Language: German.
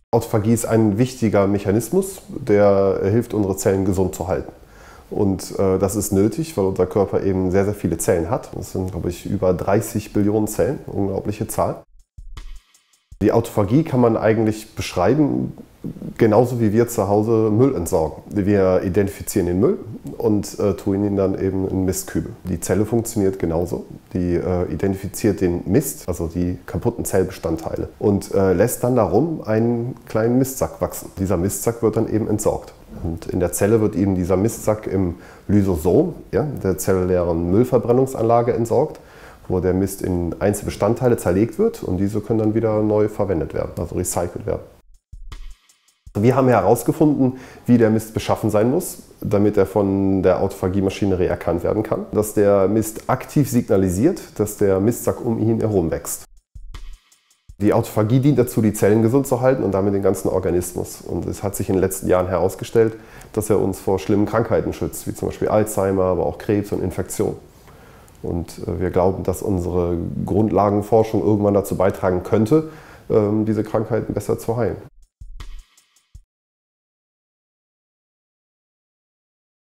Autophagie ist ein wichtiger Mechanismus, der hilft, unsere Zellen gesund zu halten. Und das ist nötig, weil unser Körper eben sehr, sehr viele Zellen hat. Das sind, glaube ich, über 30 Billionen Zellen, eine unglaubliche Zahl. Die Autophagie kann man eigentlich beschreiben, genauso wie wir zu Hause Müll entsorgen. Wir identifizieren den Müll und tun ihn dann eben in Mistkübel. Die Zelle funktioniert genauso. Die identifiziert den Mist, also die kaputten Zellbestandteile, und lässt dann darum einen kleinen Mistsack wachsen. Dieser Mistsack wird dann eben entsorgt. Und in der Zelle wird eben dieser Mistsack im Lysosom, ja, der zellulären Müllverbrennungsanlage, entsorgt, wo der Mist in Einzelbestandteile zerlegt wird und diese können dann wieder neu verwendet werden, also recycelt werden. Wir haben herausgefunden, wie der Mist beschaffen sein muss, damit er von der Autophagie-Maschinerie erkannt werden kann, dass der Mist aktiv signalisiert, dass der Mistsack um ihn herum wächst. Die Autophagie dient dazu, die Zellen gesund zu halten und damit den ganzen Organismus. Und es hat sich in den letzten Jahren herausgestellt, dass er uns vor schlimmen Krankheiten schützt, wie zum Beispiel Alzheimer, aber auch Krebs und Infektion. Und wir glauben, dass unsere Grundlagenforschung irgendwann dazu beitragen könnte, diese Krankheiten besser zu heilen.